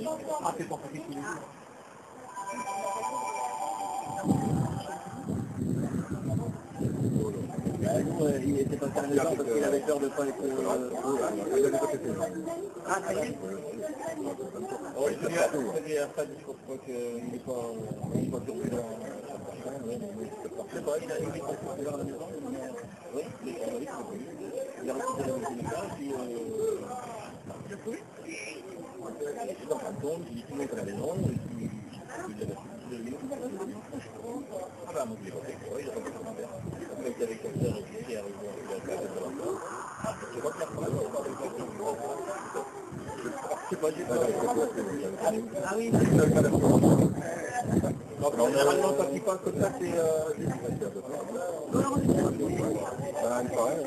Ah, c'est pour ça qu'il est. Il était pas fermé parce qu'il avait peur de ne pas être... Ah, ça y est. Oui, c'est bien. C'est à ça, je crois qu'il n'est pas turbulent. Je sais pas, il est pas turbulent à la maison. Oui, il a récupéré la maison, et puis... C'est dans un ton, il monte à la maison, et puis... Ah bah, moi, je l'ai pas fait, il a pas fait son père. Après, il était avec sa sœur, et puis il est arrivé, il a fait de l'enfant. Je vois qu'il a pas je sais pas, j'ai pas... Ah oui. Donc, généralement, quand il parle comme ça, c'est... il paraît,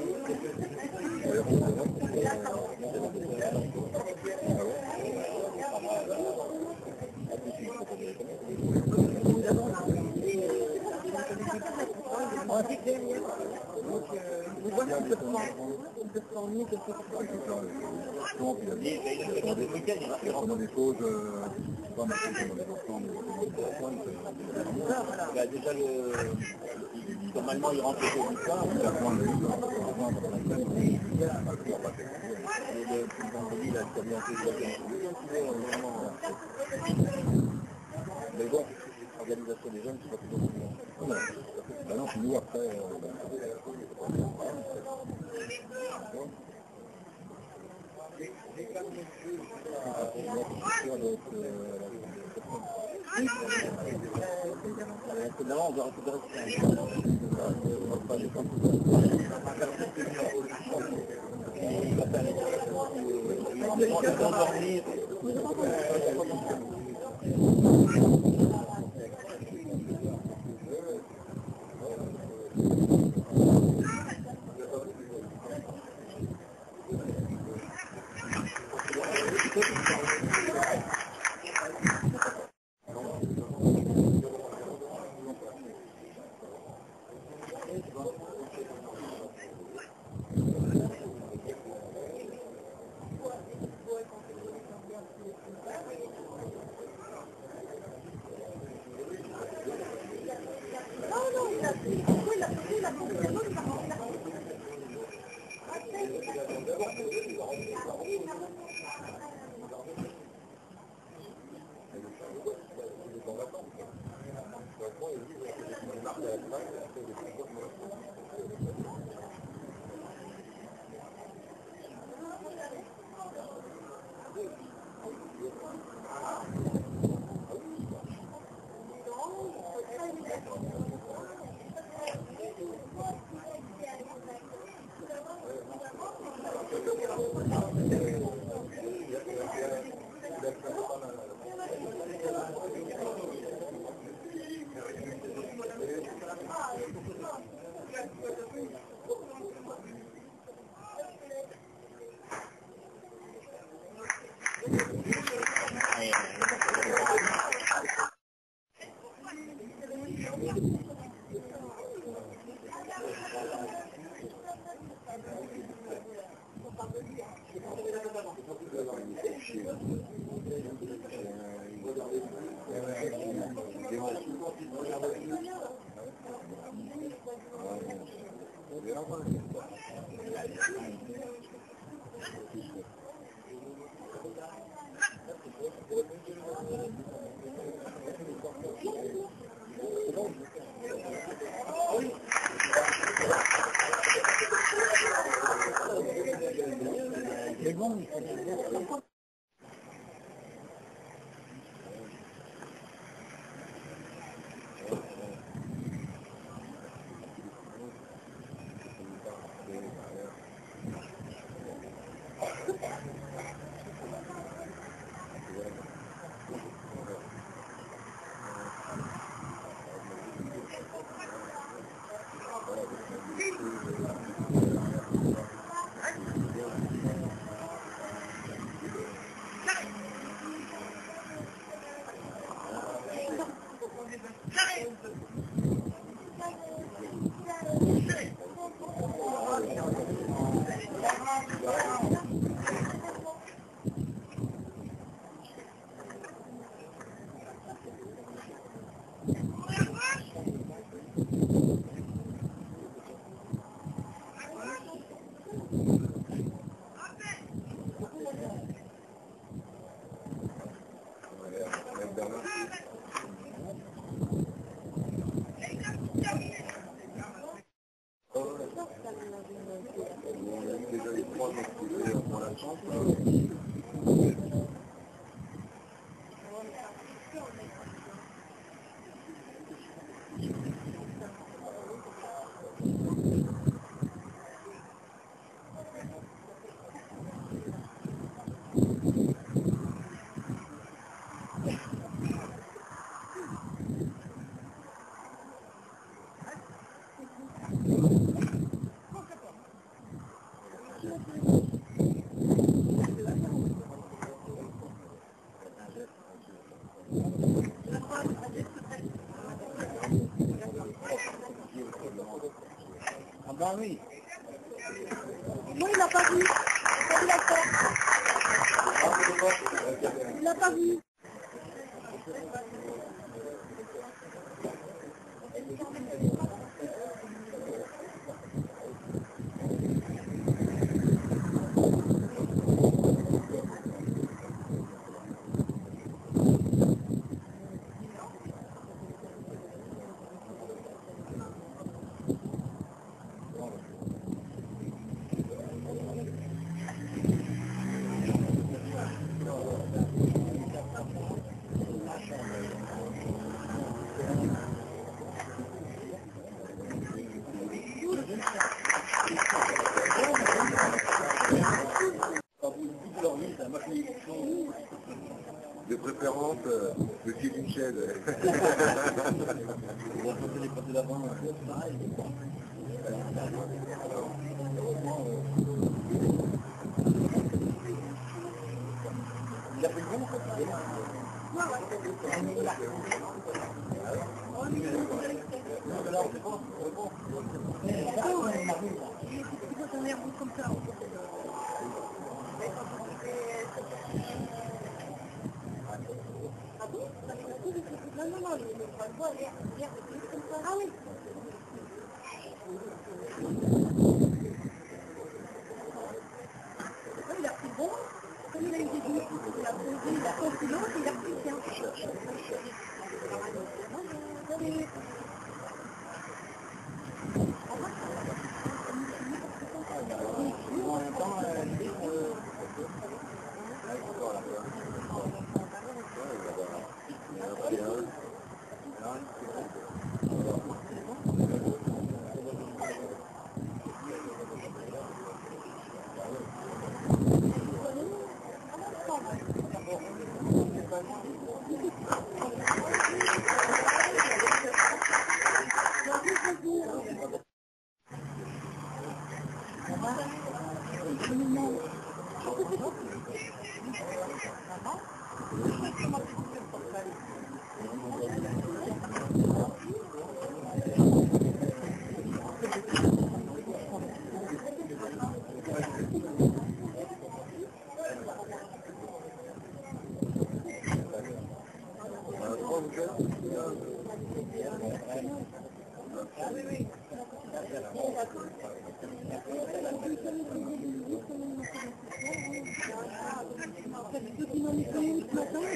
déjà normalement il rentre au du soir, il a besoin de lui, le vendredi il a bien fait mais bon, l'organisation des jeunes, c'est pas toujours bon. Ben non, nous après, on doit récupérer Ah bah oui. Non, il l'a pas vu. Il l'a pas vu. Il l'a pas vu. De préférence, le pied d'une chaise. On va passer les côtés d'avant, pareil. Il a fait le bon, en fait. Non, non, non, le bois, l'air comme ça. Ah oui. Il a pris bon, comme il a eu des doutes, il a posé, il a posé l'autre, il a pris le sien. En même temps, Depuis mon école ce matin,